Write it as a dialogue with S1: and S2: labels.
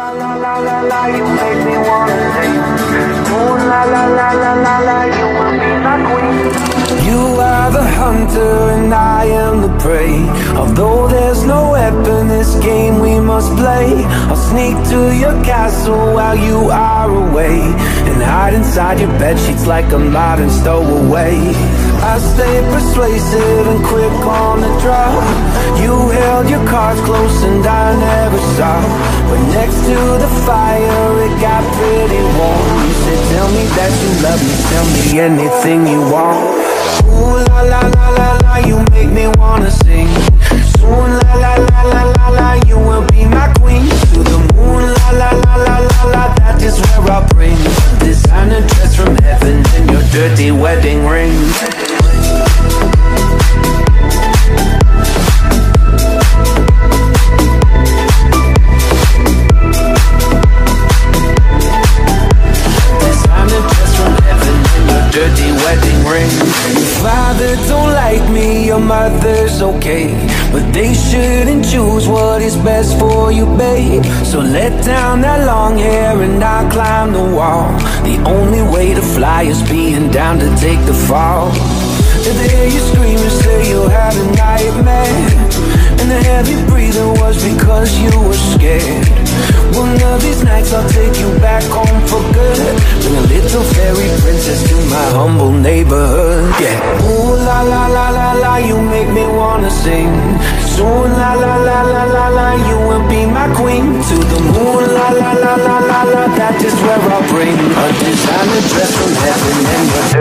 S1: la la la la, you make me wanna sing. Ooh la la la la la la, you will be my queen. You are the hunter and I am the prey. Although there's no weapon, this game we must play. I'll sneak to your castle while you are away, and hide inside your bedsheets like a modern stowaway. I stay persuasive and quick on the draw. You held your cards close and I never saw. But next to the fire it got pretty warm. You said tell me that you love me, tell me anything you want. Ooh la la la la la, you make me wanna sing. Soon la la la la la la, you will be my queen. To the moon la la la la la la, that is where I'll bring a designer dress from heaven and your dirty wedding ring. Dirty wedding ring. Your father don't like me, your mother's okay, but they shouldn't choose what is best for you, babe. So let down that long hair and I'll climb the wall. The only way to fly is being down to take the fall. Did they hear you scream and say you had a nightmare, and the heavy breathing was because you were scared? One of these nights I'll take you back home for good. Bring a little fairy princess to my humble neighborhood, yeah. Ooh la la la la la, you make me wanna sing. Soon la la la la la la, you will be my queen. To the moon la la la la la la, that is where I'll bring a designer dress from heaven and your